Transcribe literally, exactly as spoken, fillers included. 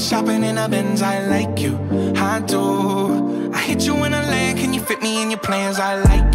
shopping in a Benz, I like you, I do. I hit you in a land, can you fit me in your plans? I like